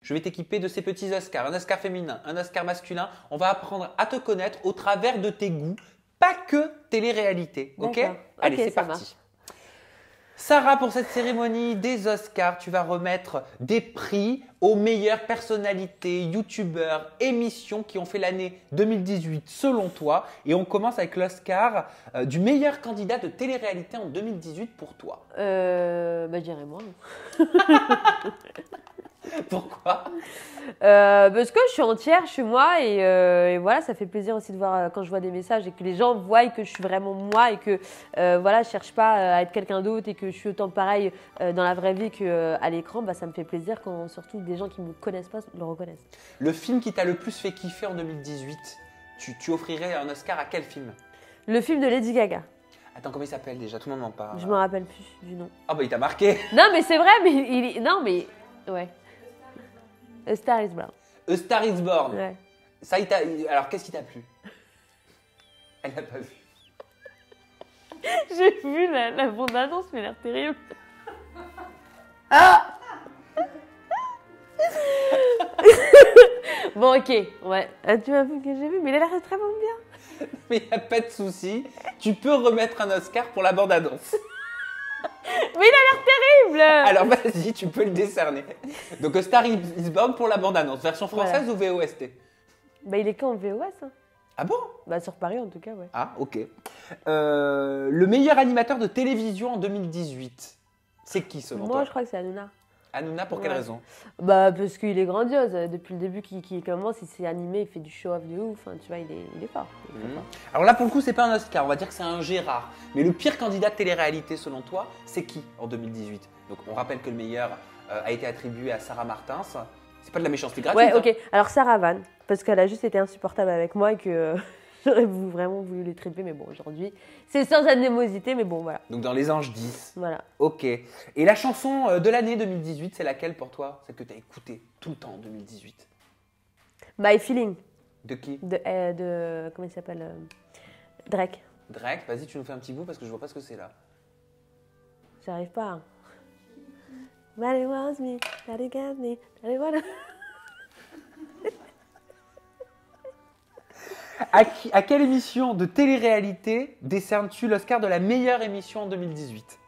Je vais t'équiper de ces petits Oscars, un Oscar féminin, un Oscar masculin. On va apprendre à te connaître au travers de tes goûts, pas que télé-réalité. Ok? Allez, c'est parti. Marche. Sarah, pour cette cérémonie des Oscars, tu vas remettre des prix aux meilleures personnalités, youtubeurs, émissions qui ont fait l'année 2018 selon toi. Et on commence avec l'Oscar du meilleur candidat de télé-réalité en 2018 pour toi. Je dirais moi. Pourquoi? Parce que je suis entière, je suis moi et voilà, ça fait plaisir aussi de voir quand je vois des messages et que les gens voient que je suis vraiment moi et que voilà, je cherche pas à être quelqu'un d'autre et que je suis autant pareil dans la vraie vie qu'à l'écran. Bah, ça me fait plaisir quand surtout des gens qui me connaissent pas le reconnaissent. Le film qui t'a le plus fait kiffer en 2018, tu offrirais un Oscar à quel film? Le film de Lady Gaga. Attends, comment il s'appelle déjà? Tout le monde m'en parle. Je me rappelle plus du nom. Ah bah il t'a marqué. Non mais c'est vrai, mais non mais ouais. A Star is Born. A Star is Born. Ouais. Ça, alors qu'est-ce qui t'a plu? Elle n'a pas vu. J'ai vu la bande-annonce, mais elle a l'air terrible. Ah Bon, ok, ouais. Tu vois un film que j'ai vu, mais il a l'air très bon bien. Mais il n'y a pas de souci. Tu peux remettre un Oscar pour la bande-annonce. Mais il a l'air terrible. Alors vas-y, tu peux le décerner. Donc A Star is Born pour la bande-annonce. Version française ou VOST? Bah, il est qu'en VOS. Hein. Ah bon? Bah, sur Paris en tout cas, ouais. Ah, ok. Le meilleur animateur de télévision en 2018, c'est qui selon toi? Moi, je crois que c'est Hanouna. Hanouna, pour quelle raison? Bah, parce qu'il est grandiose. Depuis le début qu'il commence, il s'est animé, il fait du show-off de ouf. Enfin, tu vois, il est fort. Il est très fort. Alors là, pour le coup, c'est pas un Oscar, on va dire que c'est un Gérard. Mais le pire candidat de télé-réalité, selon toi, c'est qui en 2018? Donc, on rappelle que le meilleur a été attribué à Sarah Martins. C'est pas de la méchanceté gratuite. Ouais, ok. Alors, Sarah Vann, parce qu'elle a juste été insupportable avec moi et que j'aurais vraiment voulu les triper. Mais bon, aujourd'hui, c'est sans animosité, mais bon, voilà. Donc, dans Les Anges 10. Voilà. Ok. Et la chanson de l'année 2018, c'est laquelle pour toi? Celle que tu as écoutée tout le temps en 2018? My Feeling. De qui? De comment il s'appelle Drake. Drake, vas-y, tu nous fais un petit bout parce que je vois pas ce que c'est là. J'arrive pas. Hein. Nobody wants me, nobody got me, nobody wanna... À quelle émission de télé-réalité décernes-tu l'Oscar de la meilleure émission en 2018?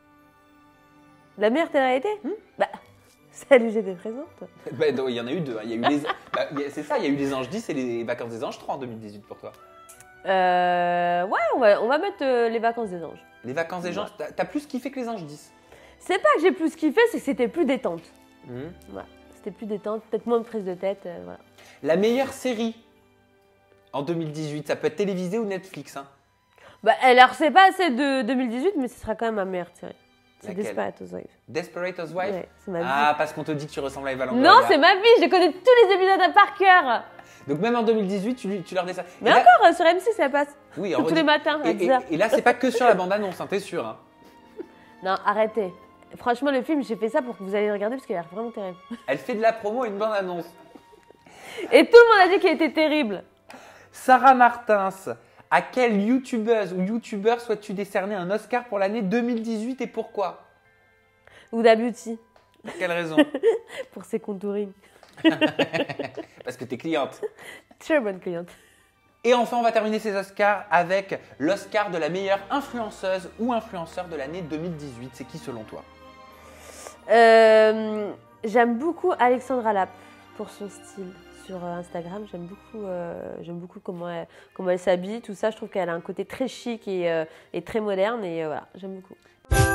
La meilleure télé-réalité Bah, salut, j'étais présente. Bah, non, il y en a eu deux. Hein. Il y a eu les... c'est ça, il y a eu Les Anges 10 et les Vacances des Anges 3 en 2018 pour toi. Ouais, on va mettre les Vacances des Anges. Les Vacances des Anges, t'as plus kiffé que Les Anges 10? C'est pas que j'ai plus kiffé, c'est que c'était plus détente. Voilà, c'était plus détente, peut-être moins de prise de tête. Voilà. La meilleure série en 2018, ça peut être télévisé ou Netflix. Hein. Bah, alors, c'est pas celle de 2018, mais ce sera quand même ma meilleure série. C'est Laquelle? Desperate Housewives. Desperate Housewives? Ouais, c'est ma vie. Ah, parce qu'on te dit que tu ressembles à Eva Longoria. Non, c'est ma vie, je connais tous les épisodes par cœur. Donc même en 2018, tu leur décernes. Mais encore, sur M6, ça passe. Oui, tous les matins, à 10h. Et là, c'est pas que sur la bande-annonce, hein, t'es sûr. Hein. Non, arrêtez. Franchement, le film, j'ai fait ça pour que vous alliez le regarder parce qu'il a l'air vraiment terrible. Elle fait de la promo à une bande-annonce. Et tout le monde a dit qu'il était terrible. Sarah Martins, à quelle youtubeuse ou youtubeur souhaites-tu décerner un Oscar pour l'année 2018 et pourquoi? Huda Beauty. Pour quelle raison? Pour ses contouring. Parce que t'es cliente. Très bonne cliente. Et enfin, on va terminer ces Oscars avec l'Oscar de la meilleure influenceuse ou influenceur de l'année 2018. C'est qui selon toi? J'aime beaucoup Alexandra Lapp pour son style sur Instagram. J'aime beaucoup comment elle s'habille, tout ça. Je trouve qu'elle a un côté très chic et très moderne et voilà, j'aime beaucoup.